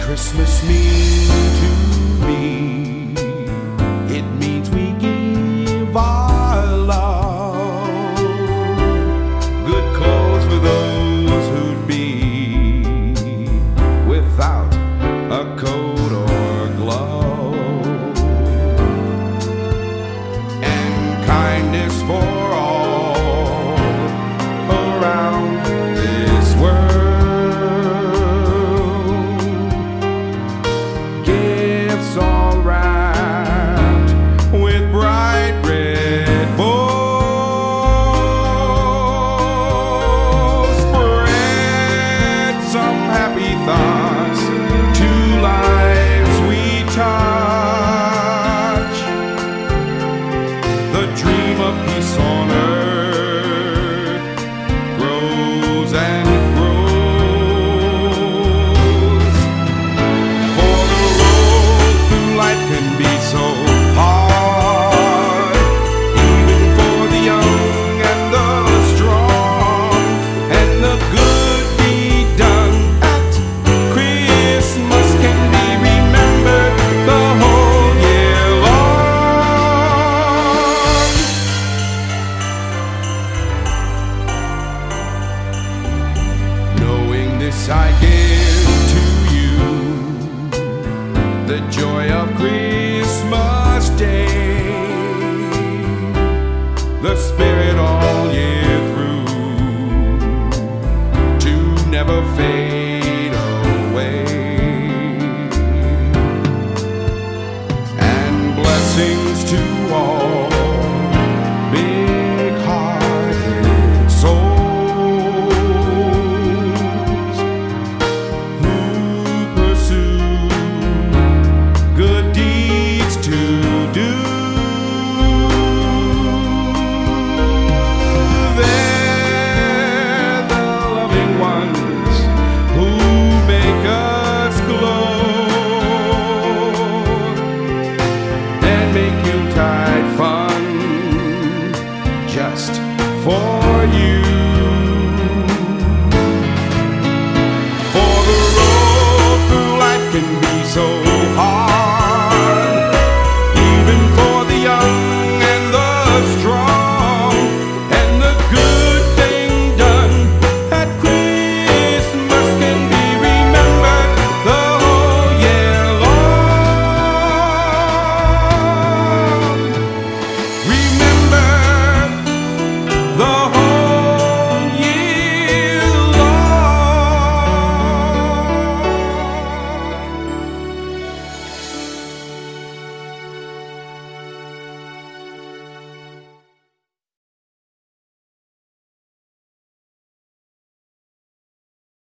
Christmas mean to me? It means we give our love, good clothes for those who'd be without a coat or glove, and kindness for all around this world. All wrapped with bright red bows. Spread some happy thoughts to lives we touch. The dream of peace on earth grows and can be so hard, even for the young and the strong, and the good deed done at Christmas can be remembered the whole year long. Knowing this, I give to you the joy of Christmas Day, the spirit all year through, to never fade away, and blessings to all big-hearted souls who pursue good deeds to do. They're the loving ones who make us glow and make Yuletide fun just for you.